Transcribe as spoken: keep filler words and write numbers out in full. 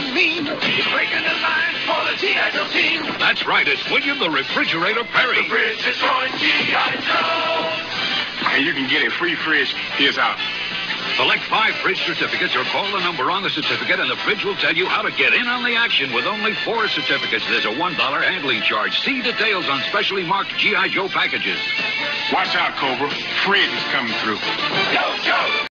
and mean. He's breaking the line for the G I. Joe team. That's right, it's William the Refrigerator Perry. The bridge destroying G I. Joe. And you can get a free fridge. Here's out. Select five fridge certificates or call the number on the certificate and the fridge will tell you how to get in on the action with only four certificates. There's a one dollar handling charge. See details on specially marked G I. Joe packages. Watch out, Cobra. Fridge is coming through. Yo, Joe.